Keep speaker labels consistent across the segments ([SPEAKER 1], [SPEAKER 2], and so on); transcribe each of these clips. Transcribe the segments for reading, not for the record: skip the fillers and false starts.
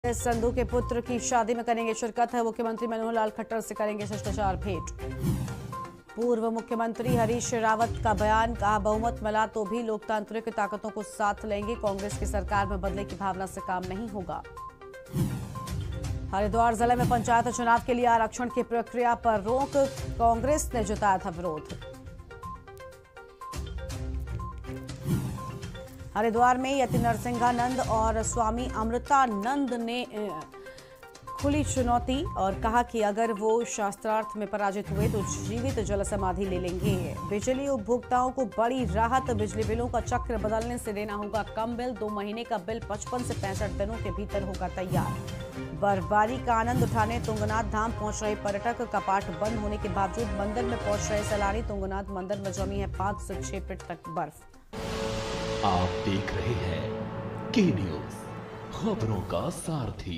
[SPEAKER 1] संधू के पुत्र की शादी में करेंगे शिरकत है। मुख्यमंत्री मनोहर लाल खट्टर से करेंगे शिष्टाचार भेंट। पूर्व मुख्यमंत्री हरीश रावत का बयान, कहा बहुमत मिला तो भी लोकतांत्रिक ताकतों को साथ लेंगे, कांग्रेस की सरकार में बदले की भावना से काम नहीं होगा। हरिद्वार जिले में पंचायत चुनाव के लिए आरक्षण की प्रक्रिया पर रोक, कांग्रेस ने जताया था विरोध। हरिद्वार में यति नरसिंहानंद और स्वामी अमृतानंद ने खुली चुनौती और कहा कि अगर वो शास्त्रार्थ में पराजित हुए तो जीवित जल समाधि ले लेंगे। बिजली उपभोक्ताओं को बड़ी राहत, बिजली बिलों का चक्र बदलने से देना होगा कम बिल। 2 महीने का बिल 55 से 65 दिनों के भीतर होगा तैयार। बर्फबारी का आनंद उठाने तुंगनाथ धाम पहुंच रहे पर्यटक, कपाट बंद होने के बावजूद मंदिर में पहुंच रहे सैलानी। तुंगनाथ मंदिर में जमी है 5 से 6 फीट तक बर्फ।
[SPEAKER 2] आप देख रहे हैं के न्यूज, खबरों का सारथी।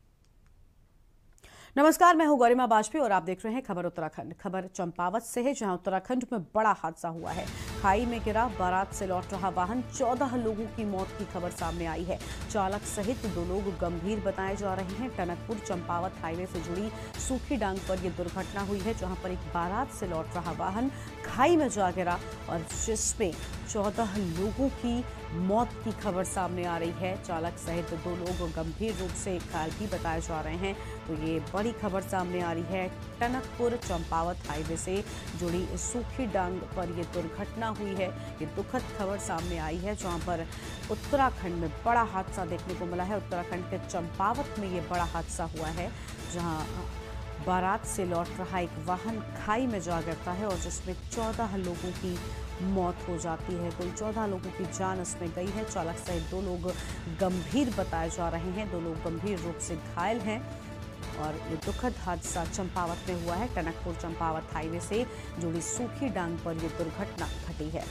[SPEAKER 1] नमस्कार, मैं हूं गरिमा बाजपेयी और आप देख रहे हैं खबर उत्तराखंड। खबर चंपावत से है, जहां उत्तराखंड में बड़ा हादसा हुआ है। खाई में गिरा बारात से लौट रहा वाहन, 14 लोगों की मौत की खबर सामने आई है। चालक सहित 2 लोग गंभीर बताए जा रहे हैं। टनकपुर चंपावत हाईवे से जुड़ी सूखी डांग पर यह दुर्घटना हुई है, जहां पर एक बारात से लौट रहा वाहन खाई में जा गिरा और जिसमें 14 लोगों की मौत की खबर सामने आ रही है। चालक सहित 2 लोग गंभीर रूप से घायल भी बताए जा रहे हैं। तो ये बड़ी खबर सामने आ रही है। टनकपुर चंपावत हाईवे से जुड़ी सूखी डांग पर यह दुर्घटना हुई है। ये दुखद खबर सामने आई है, जहां पर उत्तराखंड में बड़ा हादसा देखने को मिला है। उत्तराखंड के चंपावत में ये बड़ा हादसा हुआ है, जहां बारात से लौट रहा एक वाहन खाई में जा गिरता है और जिसमें 14 लोगों की मौत हो जाती है। कुल 14 लोगों की जान इसमें गई है। चालक सहित 2 लोग गंभीर बताए जा रहे हैं। 2 लोग गंभीर रूप से घायल हैं और ये दुखद हादसा चंपावत में हुआ है। टनकपुर चंपावत हाईवे से जुड़ी सूखी डांग पर यह दुर्घटना घटी है।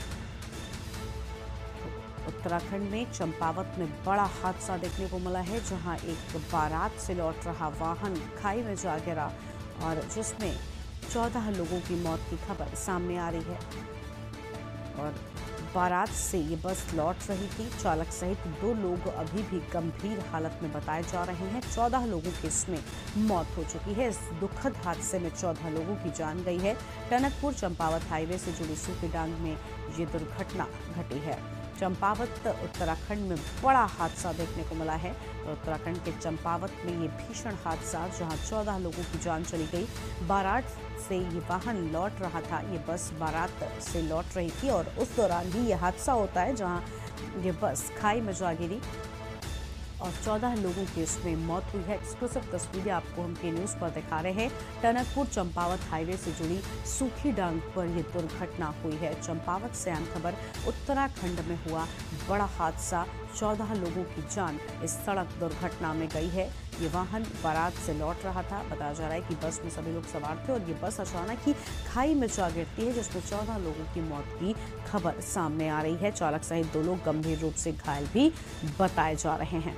[SPEAKER 1] उत्तराखंड में चंपावत में बड़ा हादसा देखने को मिला है, जहां एक बारात से लौट रहा वाहन खाई में जा गिरा और जिसमें 14 लोगों की मौत की खबर सामने आ रही है। और बारात से ये बस लौट रही थी। चालक सहित 2 लोग अभी भी गंभीर हालत में बताए जा रहे हैं। 14 लोगों की इसमें मौत हो चुकी है। इस दुखद हादसे में 14 लोगों की जान गई है। टनकपुर चंपावत हाईवे से जुड़ी सूखी डांग में ये दुर्घटना घटी है। चंपावत उत्तराखंड में बड़ा हादसा देखने को मिला है। तो उत्तराखंड के चंपावत में ये भीषण हादसा, जहां 14 लोगों की जान चली गई। बारात से ये वाहन लौट रहा था। ये बस बारात से लौट रही थी और उस दौरान ही ये हादसा होता है, जहां ये बस खाई में जा गिरी और 14 लोगों की इसमें मौत हुई है। एक्सक्लूसिव तस्वीरें आपको हम के न्यूज पर दिखा रहे हैं। टनकपुर चंपावत हाईवे से जुड़ी सूखी डांग पर यह दुर्घटना हुई है। चंपावत से अहम खबर, उत्तराखंड में हुआ बड़ा हादसा, 14 लोगों की जान इस सड़क दुर्घटना में गई है। ये वाहन बारात से लौट रहा था। बताया जा रहा है कि बस में सभी लोग सवार थे और ये बस अचानक ही खाई में जा गिरती है, जिसमें 14 लोगों की मौत की खबर सामने आ रही है। चालक सहित 2 लोग गंभीर रूप से घायल भी बताए जा रहे हैं।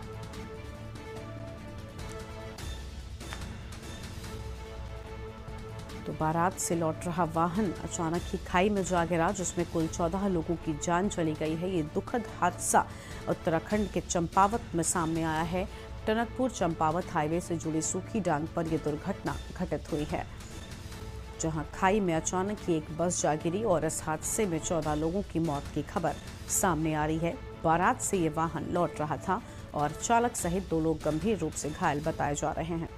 [SPEAKER 1] तो बारात से लौट रहा वाहन अचानक ही खाई में जा गिरा, जिसमें कुल 14 लोगों की जान चली गई है। ये दुखद हादसा उत्तराखंड के चंपावत में सामने आया है। टनकपुर चंपावत हाईवे से जुड़ी सूखी डांग पर यह दुर्घटना घटित हुई है, जहां खाई में अचानक ही एक बस जा गिरी और इस हादसे में 14 लोगों की मौत की खबर सामने आ रही है। बारात से ये वाहन लौट रहा था और चालक सहित 2 लोग गंभीर रूप से घायल बताए जा रहे हैं।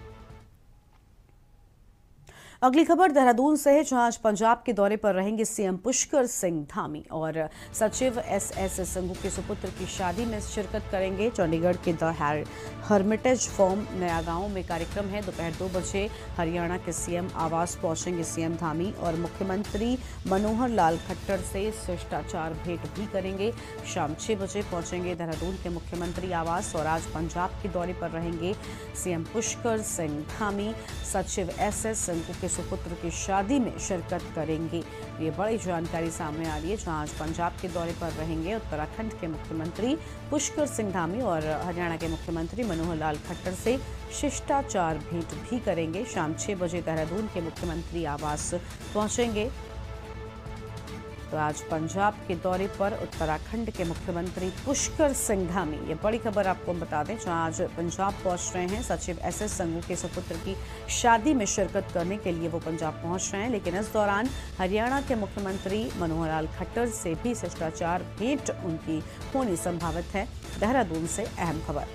[SPEAKER 1] अगली खबर देहरादून से है, जहां आज पंजाब के दौरे पर रहेंगे सीएम पुष्कर सिंह धामी और सचिव एसएस संधू के सुपुत्र की शादी में शिरकत करेंगे। चंडीगढ़ के द हर्मिटेज फॉर्म नया गांव में कार्यक्रम है। दोपहर 2 बजे हरियाणा के सीएम आवास पहुंचेंगे सीएम धामी और मुख्यमंत्री मनोहर लाल खट्टर से शिष्टाचार भेंट भी करेंगे। शाम 6 बजे पहुंचेंगे देहरादून के मुख्यमंत्री आवास और आज पंजाब के दौरे पर रहेंगे सीएम पुष्कर सिंह धामी। सचिव एसएस संधू के सुपुत्र की शादी में शिरकत करेंगे। ये बड़ी जानकारी सामने आ रही है, जहां आज पंजाब के दौरे पर रहेंगे उत्तराखंड के मुख्यमंत्री पुष्कर सिंह धामी और हरियाणा के मुख्यमंत्री मनोहर लाल खट्टर से शिष्टाचार भेंट भी करेंगे। शाम 6 बजे देहरादून के मुख्यमंत्री आवास पहुंचेंगे तो आज पंजाब के दौरे पर उत्तराखंड के मुख्यमंत्री पुष्कर सिंह धामी, ये बड़ी खबर आपको हम बता दें, जहां आज पंजाब पहुंच रहे हैं। सचिव एसएस संघू के सुपुत्र की शादी में शिरकत करने के लिए वो पंजाब पहुंच रहे हैं, लेकिन इस दौरान हरियाणा के मुख्यमंत्री मनोहर लाल खट्टर से भी शिष्टाचार भेंट उनकी होनी संभावित है। देहरादून से अहम खबर।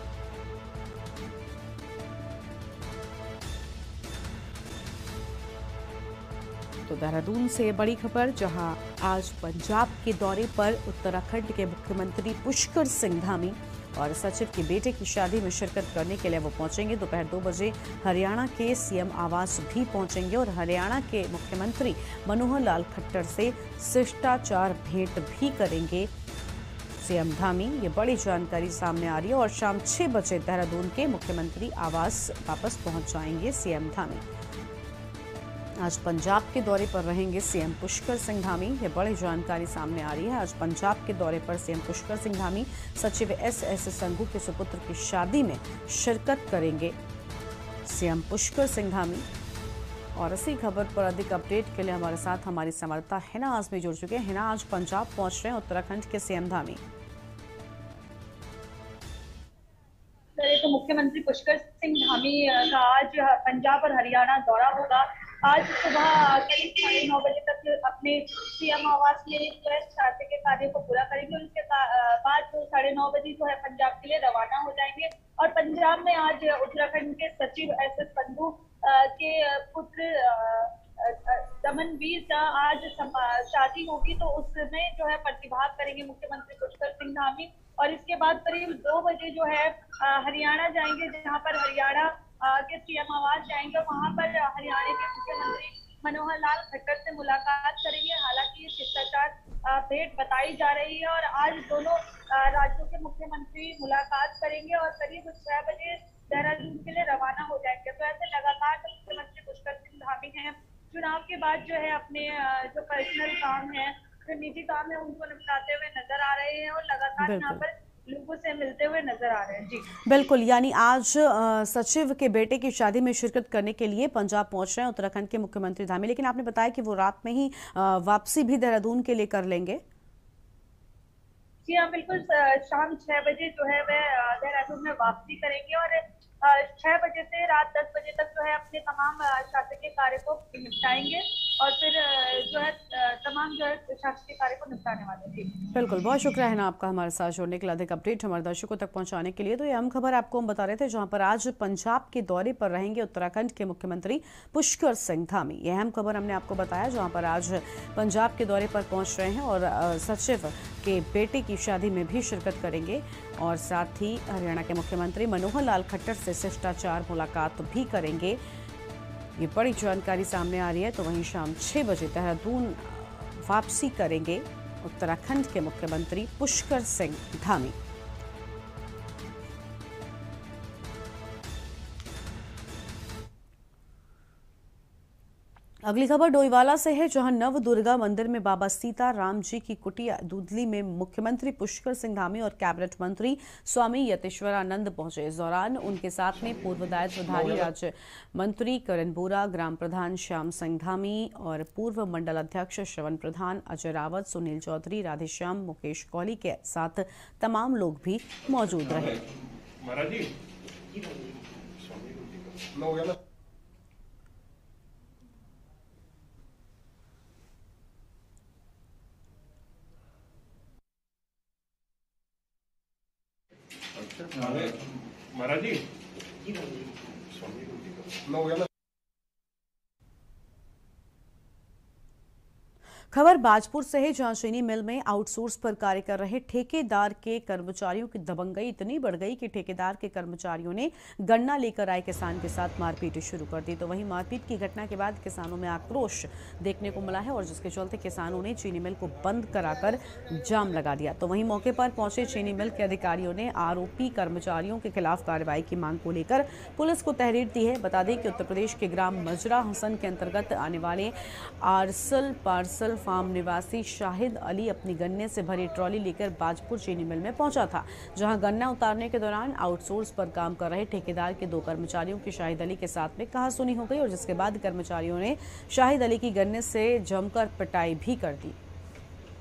[SPEAKER 1] तो देहरादून से बड़ी खबर, जहां आज पंजाब के दौरे पर उत्तराखंड के मुख्यमंत्री पुष्कर सिंह धामी और सचिव के बेटे की शादी में शिरकत करने के लिए वो पहुंचेंगे। दोपहर 2 बजे हरियाणा के सीएम आवास भी पहुंचेंगे और हरियाणा के मुख्यमंत्री मनोहर लाल खट्टर से शिष्टाचार भेंट भी करेंगे सीएम धामी। ये बड़ी जानकारी सामने आ रही है और शाम 6 बजे देहरादून के मुख्यमंत्री आवास वापस पहुंच जाएंगे सीएम धामी। आज पंजाब के दौरे पर रहेंगे सीएम पुष्कर सिंह धामी, ये बड़ी जानकारी सामने आ रही है। आज पंजाब के दौरे पर सीएम पुष्कर सिंह धामी सचिव एसएस संघू के सुपुत्र की शादी में शिरकत करेंगे सीएम पुष्कर सिंह धामी। और इसी खबर पर अधिक अपडेट के लिए हमारे साथ हमारी संवाददाता हिना आजमी जुड़ चुके हैं। हिना, आज पंजाब पहुंच रहे हैं उत्तराखंड के सीएम धामी।
[SPEAKER 3] तो मुख्यमंत्री पुष्कर सिंह धामी का आज पंजाब और हरियाणा दौरा होगा। आज सुबह करीब 9:30 बजे तक अपने सीएम आवास में जो है शादी के कार्य को पूरा करेंगे और उसके बाद 9:30 बजे जो है पंजाब के लिए रवाना हो जाएंगे। और पंजाब में आज उत्तराखंड के सचिव एसएस संधू के पुत्र दमनवीर का आज शादी होगी, तो उसमें जो है प्रतिभाग करेंगे मुख्यमंत्री पुष्कर सिंह धामी। और इसके बाद करीब 2 बजे जो है हरियाणा जाएंगे, जहां पर हरियाणा के सीएम आवास जाएंगे। वहां पर हरियाणा के मुख्यमंत्री मनोहर लाल खट्टर से मुलाकात करेंगे। हालांकि ये शिष्टाचार भेंट बताई जा रही है और आज दोनों राज्यों के मुख्यमंत्री मुलाकात करेंगे और करीब 6 बजे देहरादून के लिए रवाना हो जाएंगे। तो ऐसे लगातार मुख्यमंत्री पुष्कर सिंह धामी हैं, चुनाव के बाद जो है अपने जो पर्सनल काम है, जो निजी काम है, उनको निपटाते हुए नजर आ रहे हैं और लगातार यहाँ पर लोगों से मिलते हुए नजर आ रहे हैं। जी
[SPEAKER 1] बिल्कुल, यानी आज सचिव के बेटे की शादी में शिरकत करने के लिए पंजाब पहुंच रहे हैं उत्तराखंड के मुख्यमंत्री धामी, लेकिन आपने बताया कि वो रात में ही वापसी भी देहरादून के लिए कर लेंगे।
[SPEAKER 3] जी हाँ, बिल्कुल। शाम 6 बजे जो है वह देहरादून में वापसी करेंगे और 6 बजे से रात 10 बजे तक जो है अपने तमाम शासकीय कार्य को निपटाएंगे और फिर जो है तमाम जो है शासकीय कार्य को निपटाने वाले हैं।
[SPEAKER 1] बिल्कुल, बहुत शुक्रिया है ना आपका हमारे साथ जुड़ने के लिए, अधिक अपडेट हमारे दर्शकों तक पहुंचाने के लिए। तो ये अहम खबर आपको हम बता रहे थे, जहां पर आज पंजाब के दौरे पर रहेंगे उत्तराखंड के मुख्यमंत्री पुष्कर सिंह धामी। ये अहम खबर हमने आपको बताया, जहां पर आज पंजाब के दौरे पर पहुंच रहे हैं और सचिव के बेटे की शादी में भी शिरकत करेंगे और साथ ही हरियाणा के मुख्यमंत्री मनोहर लाल खट्टर से शिष्टाचार मुलाकात भी करेंगे। ये बड़ी जानकारी सामने आ रही है। तो वहीं शाम 6 बजे देहरादून वापसी करेंगे उत्तराखंड के मुख्यमंत्री पुष्कर सिंह धामी। अगली खबर डोईवाला से है, जहां नव दुर्गा मंदिर में बाबा सीता राम जी की कुटिया दूधली में मुख्यमंत्री पुष्कर सिंह धामी और कैबिनेट मंत्री स्वामी यतेश्वरानंद पहुंचे। इस दौरान उनके साथ में पूर्व दायित्वधारी राज्य मंत्री करण बोरा, ग्राम प्रधान श्याम सिंह धामी और पूर्व मंडल अध्यक्ष श्रवण प्रधान, अजय रावत, सुनील चौधरी, राधेश्याम, मुकेश कोहली के साथ तमाम लोग भी मौजूद रहे।
[SPEAKER 4] महाराज जी
[SPEAKER 1] खबर बाजपुर से है, जहां चीनी मिल में आउटसोर्स पर कार्य कर रहे ठेकेदार के कर्मचारियों की दबंगई इतनी बढ़ गई कि ठेकेदार के कर्मचारियों ने गन्ना लेकर आए किसान के साथ मारपीट शुरू कर दी। तो वहीं मारपीट की घटना के बाद किसानों में आक्रोश देखने को मिला है और जिसके चलते किसानों ने चीनी मिल को बंद कराकर जाम लगा दिया। तो वहीं मौके पर पहुंचे चीनी मिल के अधिकारियों ने आरोपी कर्मचारियों के खिलाफ कार्रवाई की मांग को लेकर पुलिस को तहरीर दी है। बता दें कि उत्तर प्रदेश के ग्राम मजरा हसन के अंतर्गत आने वाले आरसल पार्सल फार्म निवासी शाहिद अली अपनी गन्ने से भरी ट्रॉली लेकर बाजपुर चीनी मिल में पहुंचा था, जहां गन्ना उतारने के दौरान आउटसोर्स पर काम कर रहे ठेकेदार के 2 कर्मचारियों की शाहिद अली के साथ में कहासुनी हो गई और जिसके बाद कर्मचारियों ने शाहिद अली की गन्ने से जमकर पिटाई भी कर दी।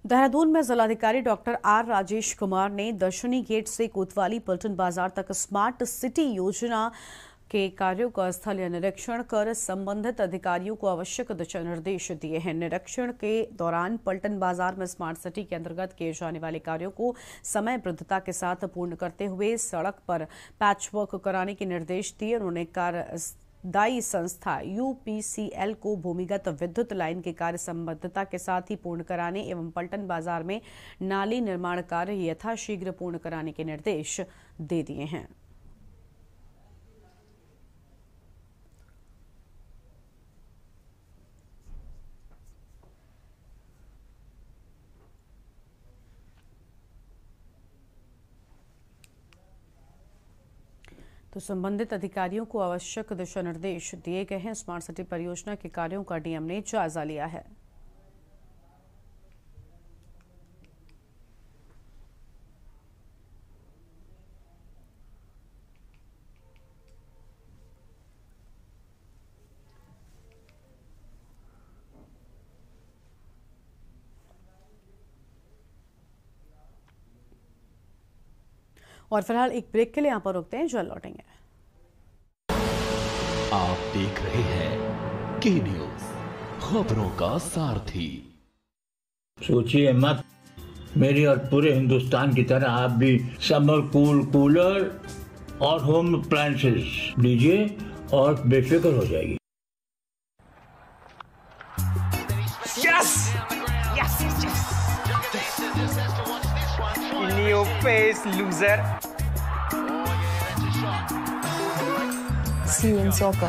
[SPEAKER 1] देहरादून में जिलाधिकारी डॉक्टर आर राजेश कुमार ने दर्शनी गेट से कोतवाली पलटन बाजार तक स्मार्ट सिटी योजना के कार्यों का स्थलीय निरीक्षण कर संबंधित अधिकारियों को आवश्यक दिशा निर्देश दिए हैं। निरीक्षण के दौरान पलटन बाजार में स्मार्ट सिटी के अंतर्गत किए जाने वाले कार्यों को समयबद्धता के साथ पूर्ण करते हुए सड़क पर पैचवर्क कराने के निर्देश दिए। उन्होंने दाई संस्था यूपीसीएल को भूमिगत विद्युत लाइन के कार्य संबद्धता के साथ ही पूर्ण कराने एवं पलटन बाजार में नाली निर्माण कार्य यथाशीघ्र पूर्ण कराने के निर्देश दे दिए हैं। तो संबंधित अधिकारियों को आवश्यक दिशा निर्देश दिए गए हैं। स्मार्ट सिटी परियोजना के कार्यों का डीएम ने जायजा लिया है। और फिलहाल एक ब्रेक के लिए यहाँ पर रुकते हैं, जल्द लौटेंगे।
[SPEAKER 2] आप देख रहे हैं के न्यूज, खबरों का सारथी।
[SPEAKER 4] सोचिए मत, मेरी और पूरे हिंदुस्तान की तरह आप भी समर कूलर और होम अप्लायंसेस लीजिए और बेफिक्र हो जाएगी।
[SPEAKER 5] Yes! Yes, yes, yes. In your face, loser.
[SPEAKER 6] See you in soccer.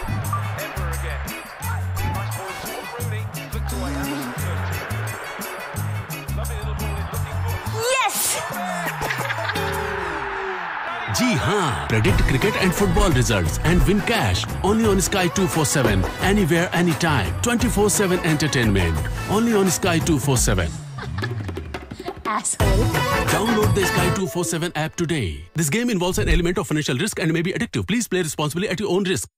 [SPEAKER 7] जी हाँ, predict cricket and football results and win cash only on Sky 247, anywhere, anytime, 24/7 entertainment, only on Sky 247.
[SPEAKER 6] Asshole.
[SPEAKER 7] Download the Sky 247 app today. This game involves an element of financial risk and may be addictive. Please play responsibly at your own risk.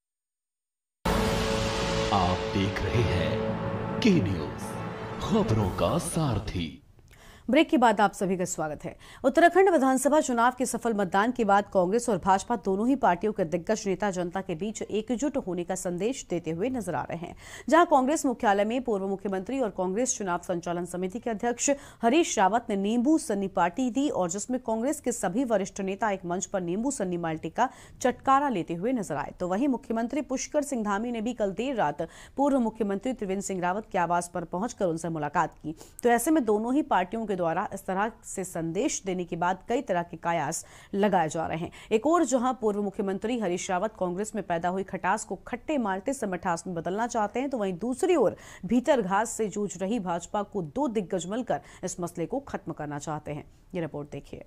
[SPEAKER 2] आप देख रहे हैं के news, खबरों का सारथी।
[SPEAKER 1] Break के बाद आप सभी का स्वागत है। उत्तराखंड विधानसभा चुनाव के सफल मतदान के बाद कांग्रेस और भाजपा दोनों ही पार्टियों के दिग्गज नेता जनता के बीच एकजुट होने का संदेश देते हुए नजर आ रहे हैं। जहां कांग्रेस मुख्यालय में पूर्व मुख्यमंत्री और कांग्रेस चुनाव संचालन समिति के अध्यक्ष हरीश रावत ने नींबू सन्नी पार्टी दी और जिसमें कांग्रेस के सभी वरिष्ठ नेता एक मंच पर नींबू सन्नी माल्टी का चटकारा लेते हुए नजर आए। तो वहीं मुख्यमंत्री पुष्कर सिंह धामी ने भी कल देर रात पूर्व मुख्यमंत्री त्रिवेंद्र सिंह रावत के आवास पर पहुंचकर उनसे मुलाकात की। तो ऐसे में दोनों ही पार्टियों के द्वारा इस तरह से संदेश देने के बाद कई तरह के कयास लगाए जा रहे हैं। एक और जहां पूर्व मुख्यमंत्री हरीश रावत कांग्रेस में पैदा हुई खटास को खट्टे मारते से मिठास में बदलना चाहते हैं, तो वहीं दूसरी ओर भीतर घास से जूझ रही भाजपा को दो दिग्गज मिलकर इस मसले को खत्म करना चाहते हैं। ये रिपोर्ट देखिए।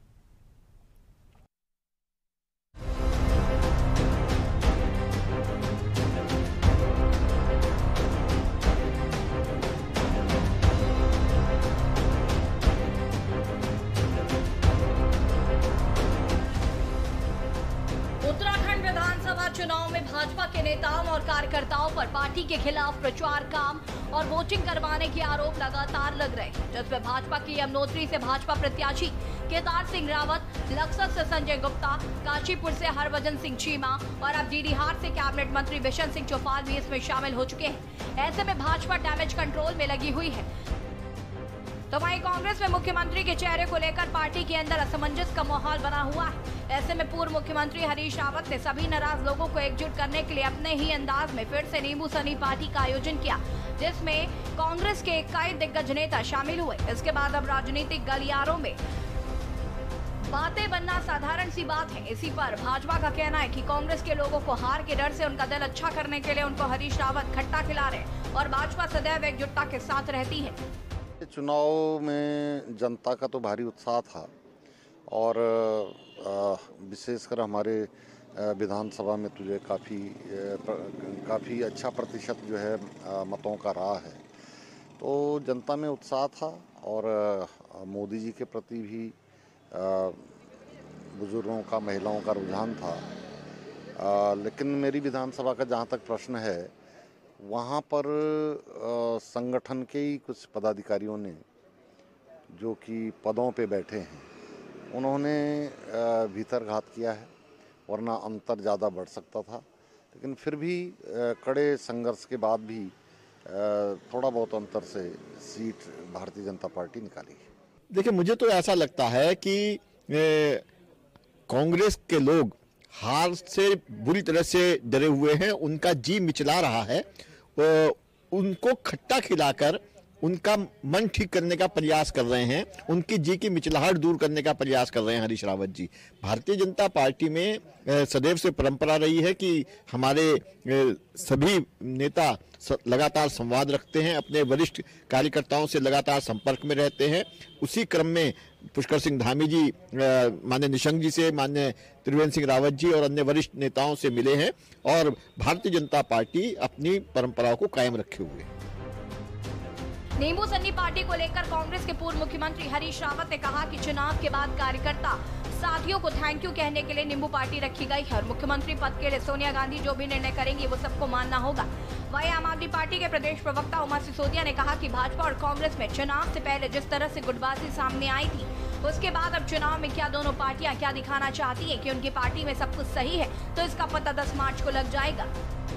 [SPEAKER 8] चुनाव में भाजपा के नेताओं और कार्यकर्ताओं पर पार्टी के खिलाफ प्रचार काम और वोटिंग करवाने के आरोप लगातार लग रहे हैं, जिसमें भाजपा की यमुनोत्री से भाजपा प्रत्याशी केदार सिंह रावत, लक्सत से संजय गुप्ता, काशीपुर से हरभजन सिंह चीमा और अब डीडीहार से कैबिनेट मंत्री बिशन सिंह चौपाल भी इसमें शामिल हो चुके हैं। ऐसे में भाजपा डैमेज कंट्रोल में लगी हुई है। तो वहीं कांग्रेस में मुख्यमंत्री के चेहरे को लेकर पार्टी के अंदर असमंजस का माहौल बना हुआ है। ऐसे में पूर्व मुख्यमंत्री हरीश रावत ने सभी नाराज लोगों को एकजुट करने के लिए अपने ही अंदाज में फिर से नींबू सनी पार्टी का आयोजन किया, जिसमें कांग्रेस के कई दिग्गज नेता शामिल हुए। इसके बाद अब राजनीतिक गलियारों में बातें बनना साधारण सी बात है। इसी पर भाजपा का कहना है कि कांग्रेस के लोगों को हार के डर से उनका दिल अच्छा करने के लिए उनको हरीश रावत खट्टा खिला रहे और भाजपा सदैव एकजुटता के साथ रहती है।
[SPEAKER 9] चुनाव में जनता का तो भारी उत्साह था और विशेषकर हमारे विधानसभा में तुझे काफ़ी अच्छा प्रतिशत जो है मतों का रहा है, तो जनता में उत्साह था और मोदी जी के प्रति भी बुजुर्गों का, महिलाओं का रुझान था। लेकिन मेरी विधानसभा का जहाँ तक प्रश्न है, वहाँ पर संगठन के ही कुछ पदाधिकारियों ने जो कि पदों पे बैठे हैं, उन्होंने भीतर घात किया है, वरना अंतर ज़्यादा बढ़ सकता था। लेकिन फिर भी कड़े संघर्ष के बाद भी थोड़ा बहुत अंतर से सीट भारतीय जनता पार्टी निकाली।
[SPEAKER 6] देखिए, मुझे तो ऐसा लगता है कि कांग्रेस के लोग हार से बुरी तरह से डरे हुए हैं, उनका जी मिचला रहा है, उनको खट्टा खिलाकर उनका मन ठीक करने का प्रयास कर रहे हैं, उनकी जी की मिचलाहट दूर करने का प्रयास कर रहे हैं हरीश रावत जी। भारतीय जनता पार्टी में सदैव से परंपरा रही है कि हमारे सभी नेता लगातार संवाद रखते हैं, अपने वरिष्ठ कार्यकर्ताओं से लगातार संपर्क में रहते हैं। उसी क्रम में पुष्कर सिंह धामी जी माननीय निशंक जी से, माननीय त्रिवेंद्र सिंह रावत जी और अन्य वरिष्ठ नेताओं से मिले हैं और भारतीय जनता पार्टी अपनी परंपराओं को कायम रखे हुए है।
[SPEAKER 8] नींबू सन्नी पार्टी को लेकर कांग्रेस के पूर्व मुख्यमंत्री हरीश रावत ने कहा कि चुनाव के बाद कार्यकर्ता साथियों को थैंक यू कहने के लिए नींबू पार्टी रखी गई है और मुख्यमंत्री पद के लिए सोनिया गांधी जो भी निर्णय करेंगी वो सबको मानना होगा। वहीं आम आदमी पार्टी के प्रदेश प्रवक्ता उमा सिसोदिया ने कहा कि भाजपा और कांग्रेस में चुनाव से पहले जिस तरह से गुटबाजी सामने आई थी, उसके बाद अब चुनाव में क्या दोनों पार्टियां क्या दिखाना चाहती है कि उनकी पार्टी में सब कुछ सही है, तो इसका पता 10 मार्च को लग जाएगा।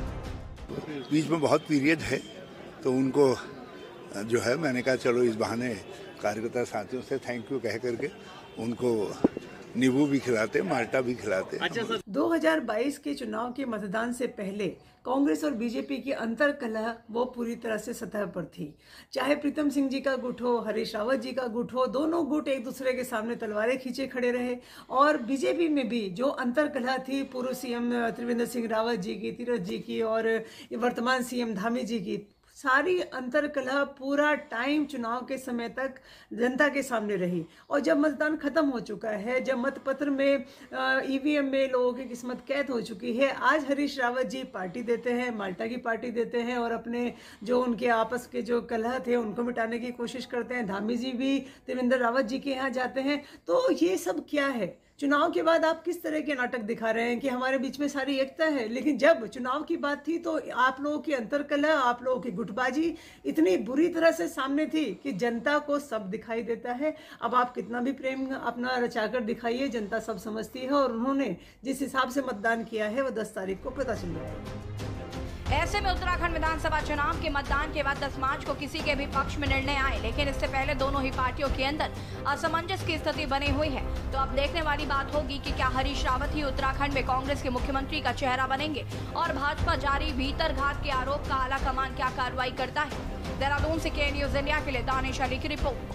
[SPEAKER 10] बीच में बहुत पीरियड है, तो उनको जो है मैंने कहा चलो इस बहाने कार्यकर्ता साथियों से थैंक यू कह करके उनको नींबू भी खिलाते, माल्टा भी खिलाते।
[SPEAKER 11] अच्छा सर, 2022 के चुनाव के मतदान से पहले कांग्रेस और बीजेपी की अंतर कलह वो पूरी तरह से सतह पर थी। चाहे प्रीतम सिंह जी का गुट हो, हरीश रावत जी का गुट हो, दोनों गुट एक दूसरे के सामने तलवारें खींचे खड़े रहे। और बीजेपी में भी जो अंतर कलह थी पूर्व सीएम त्रिवेंद्र सिंह रावत जी की, तीरथ जी की और वर्तमान सीएम धामी जी की, सारी अंतर कलह पूरा टाइम चुनाव के समय तक जनता के सामने रही। और जब मतदान खत्म हो चुका है, जब मतपत्र में ईवीएम में लोगों की किस्मत कैद हो चुकी है, आज हरीश रावत जी पार्टी देते हैं, माल्टा की पार्टी देते हैं और अपने जो उनके आपस के जो कलह थे उनको मिटाने की कोशिश करते हैं। धामी जी भी त्रिवेंद्र रावत जी के यहाँ जाते हैं। तो ये सब क्या है? चुनाव के बाद आप किस तरह के नाटक दिखा रहे हैं कि हमारे बीच में सारी एकता है, लेकिन जब चुनाव की बात थी तो आप लोगों की अंतरकलह, आप लोगों की गुटबाजी इतनी बुरी तरह से सामने थी कि जनता को सब दिखाई देता है। अब आप कितना भी प्रेम अपना रचाकर दिखाइए, जनता सब समझती है और उन्होंने जिस हिसाब से मतदान किया है वो 10 तारीख को पता चल जाएगा।
[SPEAKER 8] ऐसे में उत्तराखंड विधानसभा चुनाव के मतदान के बाद 10 मार्च को किसी के भी पक्ष में निर्णय आए, लेकिन इससे पहले दोनों ही पार्टियों के अंदर असमंजस की स्थिति बनी हुई है। तो अब देखने वाली बात होगी कि क्या हरीश रावत ही उत्तराखंड में कांग्रेस के मुख्यमंत्री का चेहरा बनेंगे और भाजपा जारी भीतर घात के आरोप का आला कमान क्या कार्रवाई करता है। देहरादून से के न्यूज इंडिया के लिए दानिश अली की रिपोर्ट।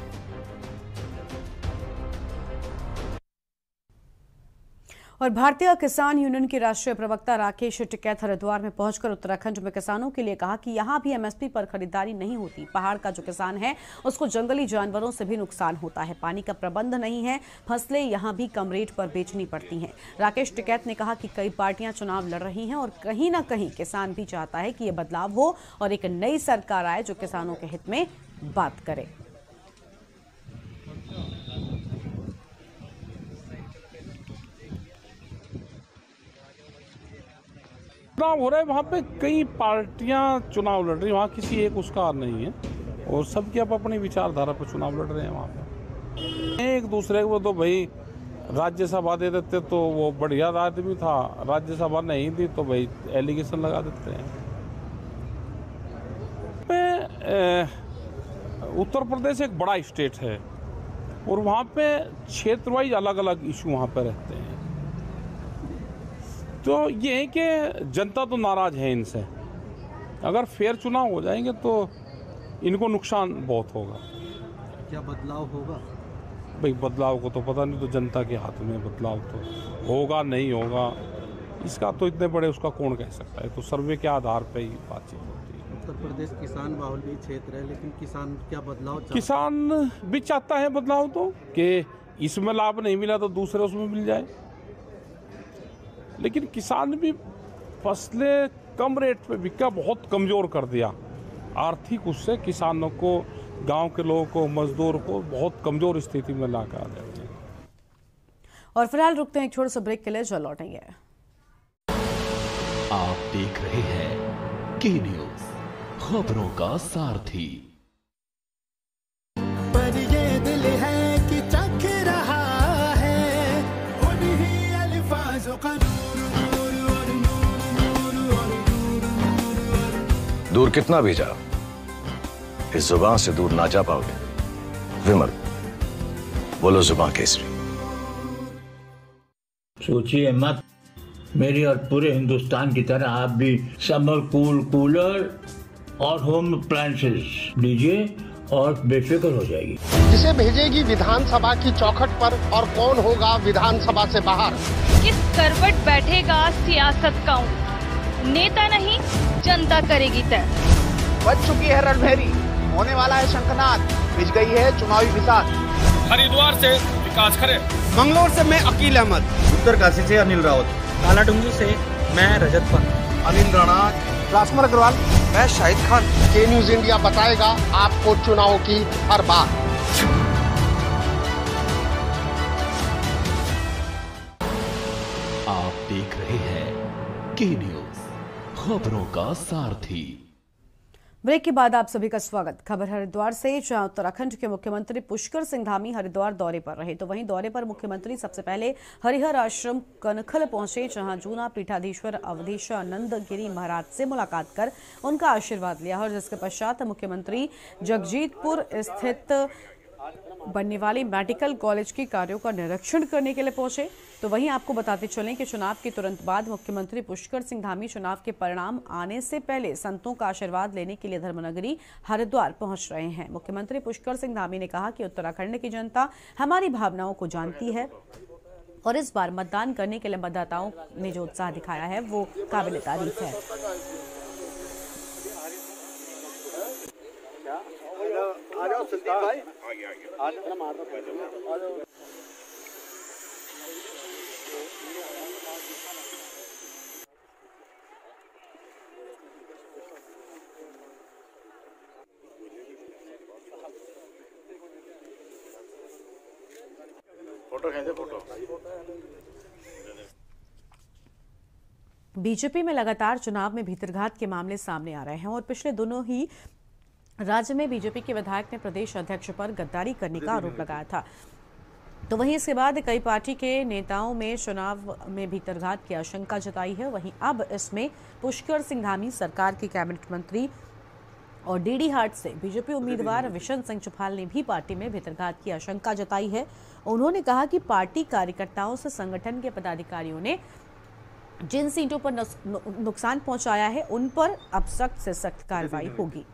[SPEAKER 1] और भारतीय किसान यूनियन के राष्ट्रीय प्रवक्ता राकेश टिकैत हरिद्वार में पहुंचकर उत्तराखंड में किसानों के लिए कहा कि यहां भी एमएसपी पर खरीदारी नहीं होती। पहाड़ का जो किसान है उसको जंगली जानवरों से भी नुकसान होता है, पानी का प्रबंध नहीं है, फसलें यहां भी कम रेट पर बेचनी पड़ती हैं। राकेश टिकैत ने कहा कि कई पार्टियां चुनाव लड़ रही हैं और कहीं ना कहीं किसान भी चाहता है कि ये बदलाव हो और एक नई सरकार आए जो किसानों के हित में बात करे।
[SPEAKER 12] चुनाव हो रहा है, वहाँ पे कई पार्टियां चुनाव लड़ रही हैं, वहाँ किसी एक उसका नहीं है और सबकी अब अपनी विचारधारा पर चुनाव लड़ रहे हैं। वहाँ पे एक दूसरे को तो भाई राज्यसभा दे देते तो वो बढ़िया आदमी था, राज्यसभा नहीं दी तो भाई एलिगेशन लगा देते हैं। उत्तर प्रदेश एक बड़ा स्टेट है और वहाँ पे क्षेत्र वाइज अलग अलग इशू वहाँ पे रहते हैं। तो ये है कि जनता तो नाराज है इनसे, अगर फेयर चुनाव हो जाएंगे तो इनको नुकसान बहुत होगा।
[SPEAKER 13] क्या बदलाव होगा?
[SPEAKER 12] भाई बदलाव को तो पता नहीं, तो जनता के हाथ में बदलाव तो होगा नहीं होगा इसका तो इतने बड़े उसका कौन कह सकता है। तो सर्वे के आधार पर ही बातचीत होती है।
[SPEAKER 13] उत्तर प्रदेश किसान बाहुल क्षेत्र है, लेकिन किसान क्या बदलाव चाहता?
[SPEAKER 12] किसान भी चाहता है बदलाव, तो कि इसमें लाभ नहीं मिला तो दूसरे उसमें मिल जाए, लेकिन किसान भी फसलें कम रेट पे बिका बहुत कमज़ोर कर दिया आर्थिक, उससे किसानों को, गांव के लोगों को, मजदूर को बहुत कमज़ोर स्थिति में ला कर आ जाते हैं।
[SPEAKER 1] और फिलहाल रुकते हैं एक छोटे से ब्रेक के लिए, जो लौटेंगे।
[SPEAKER 2] आप देख रहे हैं के न्यूज, खबरों का सारथी।
[SPEAKER 14] पर ये दिल दूर कितना भी जाओ, इस जुबान से दूर ना जा पाओगे। विमल, बोलो जुबान केसरी।
[SPEAKER 4] सोचिए मत, मेरी और पूरे हिंदुस्तान की तरह आप भी समर कूलर और होम अप्लायंसेस लीजिए और बेफिक्र हो जाएगी।
[SPEAKER 15] जिसे भेजेगी विधानसभा की चौखट पर और कौन होगा विधानसभा से बाहर।
[SPEAKER 16] किस करवट बैठेगा सियासत का ऊंट, नेता नहीं जनता करेगी तय।
[SPEAKER 17] बच चुकी है रणभेरी, होने वाला है शंखनाद, बिछ गई है चुनावी बिसात।
[SPEAKER 18] हरिद्वार से विकास खरे,
[SPEAKER 17] मंगलोर से मैं अकील अहमद,
[SPEAKER 19] उत्तरकाशी से अनिल रावत,
[SPEAKER 20] कालाडूंगी से मैं रजत पंत,
[SPEAKER 15] अनिल राणा, राजकुमार अग्रवाल, मैं शाहिद खान। के न्यूज इंडिया बताएगा आपको चुनाव की हर बात।
[SPEAKER 2] आप देख रहे हैं के न्यूज, खबरों का सारथी।
[SPEAKER 1] ब्रेक के बाद आप सभी का स्वागत। खबर हरिद्वार से, जहां उत्तराखंड के मुख्यमंत्री पुष्कर सिंह धामी हरिद्वार दौरे पर रहे, तो वहीं दौरे पर मुख्यमंत्री सबसे पहले हरिहर आश्रम कनखल पहुंचे, जहां जूना पीठाधीश्वर अवधेशानंद गिरी महाराज से मुलाकात कर उनका आशीर्वाद लिया और जिसके पश्चात मुख्यमंत्री जगजीतपुर स्थित बनने वाली मेडिकल कॉलेज के कार्यों का निरीक्षण करने के लिए पहुंचे। तो वहीं आपको बताते चलें कि चुनाव के तुरंत बाद मुख्यमंत्री पुष्कर सिंह धामी चुनाव के परिणाम आने से पहले संतों का आशीर्वाद लेने के लिए धर्मनगरी हरिद्वार पहुंच रहे हैं। मुख्यमंत्री पुष्कर सिंह धामी ने कहा कि उत्तराखंड की जनता हमारी भावनाओं को जानती है और इस बार मतदान करने के लिए मतदाताओं ने जो उत्साह दिखाया है वो काबिल तारीफ है। बीजेपी में लगातार चुनाव में भीतरघात के मामले सामने आ रहे हैं और पिछले दिनों ही राज्य में बीजेपी के विधायक ने प्रदेश अध्यक्ष पर गद्दारी करने का आरोप लगाया था। तो वहीं इसके बाद कई पार्टी के नेताओं में चुनाव में भीतरघात की आशंका जताई है। वहीं अब इसमें पुष्कर सिंह धामी सरकार के कैबिनेट मंत्री और डीडी हाट से बीजेपी उम्मीदवार विशन सिंह चुफाल ने भी पार्टी में भीतरघात की आशंका जताई है। उन्होंने कहा कि पार्टी कार्यकर्ताओं से संगठन के पदाधिकारियों ने जिन सीटों पर नुकसान पहुंचाया है उन पर अब सख्त से सख्त कार्रवाई होगी।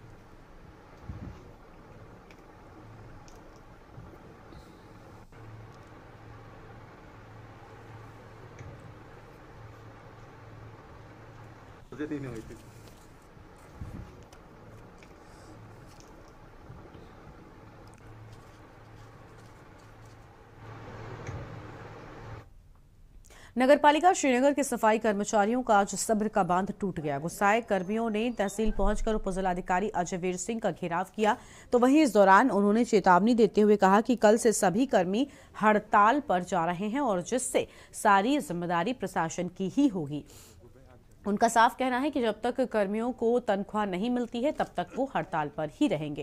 [SPEAKER 1] नगरपालिका श्रीनगर के सफाई कर्मचारियों का आज सब्र का बांध टूट गया। गुस्साए कर्मियों ने तहसील पहुंचकर उपजिलाधिकारी अजयवीर सिंह का घेराव किया। तो वहीं इस दौरान उन्होंने चेतावनी देते हुए कहा कि कल से सभी कर्मी हड़ताल पर जा रहे हैं और जिससे सारी जिम्मेदारी प्रशासन की ही होगी। उनका साफ कहना है कि जब तक कर्मियों को तनख्वाह नहीं मिलती है तब तक वो हड़ताल पर ही रहेंगे।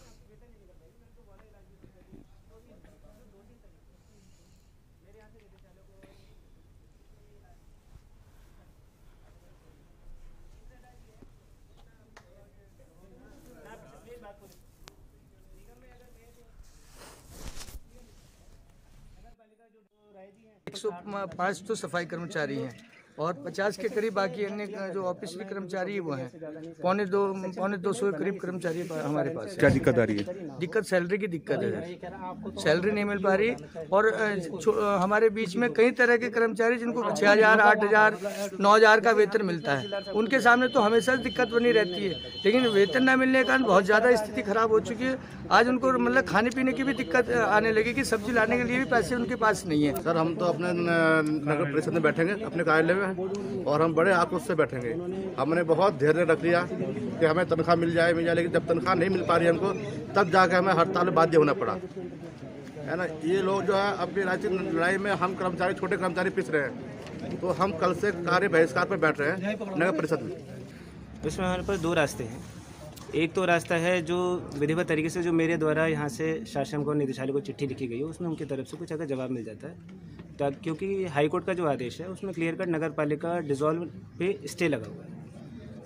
[SPEAKER 20] एक 5 तो सफाई कर्मचारी हैं और 50 के करीब बाकी अन्य जो ऑफिस के कर्मचारी वो हैं। पौने 200 के करीब कर्मचारी हमारे पास।
[SPEAKER 21] क्या दिक्कत आ रही है?
[SPEAKER 20] दिक्कत सैलरी की दिक्कत है, सैलरी नहीं मिल पा रही और हमारे बीच में कई तरह के कर्मचारी जिनको 6000, 8000, 9000 का वेतन मिलता है, उनके सामने तो हमेशा दिक्कत बनी रहती है। लेकिन वेतन न मिलने के कारण बहुत ज़्यादा स्थिति खराब हो चुकी है। आज उनको मतलब खाने पीने की भी दिक्कत आने लगी कि सब्जी लाने के लिए भी पैसे उनके पास नहीं है।
[SPEAKER 21] सर, हम तो अपने नगर परिषद में बैठेंगे, अपने कार्यालय में, और हम बड़े आक्रोश से बैठेंगे। हमने बहुत धैर्य रख लिया कि हमें तनख्वाह मिल जाए, लेकिन जब तनख्वाह नहीं मिल पा रही हमको, तब जाकर हमें हड़ताल में बाध्य होना पड़ा, है ना। ये लोग जो है अपनी राजनीतिक लड़ाई में हम कर्मचारी, छोटे कर्मचारी पिस रहे हैं। तो हम कल से कार्य बहिष्कार पर बैठ रहे हैं नगर परिषद में।
[SPEAKER 22] इसमें हमारे पास 2 रास्ते हैं। एक तो रास्ता है जो विधिवत तरीके से जो मेरे द्वारा यहाँ से शासन को, निदेशालय को चिट्ठी लिखी गई है, उसमें उनकी तरफ से कुछ अगर जवाब मिल जाता है तब, क्योंकि हाईकोर्ट का जो आदेश है उसमें क्लियर कट नगर पालिका डिसॉल्व पे स्टे लगा हुआ है।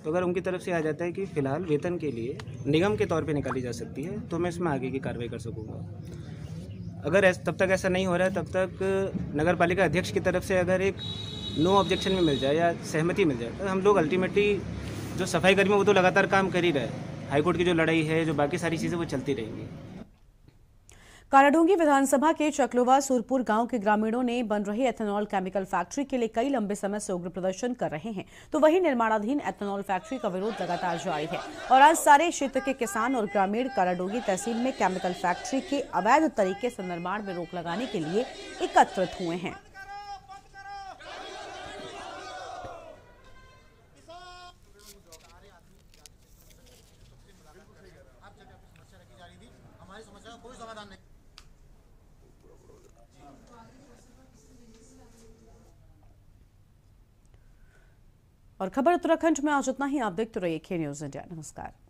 [SPEAKER 22] तो अगर उनकी तरफ से आ जाता है कि फ़िलहाल वेतन के लिए निगम के तौर पे निकाली जा सकती है तो मैं इसमें आगे की कार्रवाई कर सकूँगा। अगर तब तक ऐसा नहीं हो रहा है तब तक नगर पालिका अध्यक्ष की तरफ से अगर एक नो ऑब्जेक्शन में मिल जाए या सहमति मिल जाए तो हम लोग अल्टीमेटली जो सफाई कर्मी वो तो लगातार काम कर ही रहे हैं। हाईकोर्ट की जो लड़ाई है, जो बाकी सारी चीज़ें वो चलती रहेंगी।
[SPEAKER 1] काराडूंगी विधानसभा के चकलोवा सुरपुर गांव के ग्रामीणों ने बन रही एथेनॉल केमिकल फैक्ट्री के लिए कई लंबे समय से उग्र प्रदर्शन कर रहे हैं, तो वहीं निर्माणाधीन एथेनॉल फैक्ट्री का विरोध लगातार जारी है और आज सारे क्षेत्र के किसान और ग्रामीण काराडूंगी तहसील में केमिकल फैक्ट्री के अवैध तरीके से निर्माण में रोक लगाने के लिए एकत्रित हुए हैं। और खबर उत्तराखंड में आज इतना ही। आप देखते रहिए के न्यूज़ इंडिया। नमस्कार।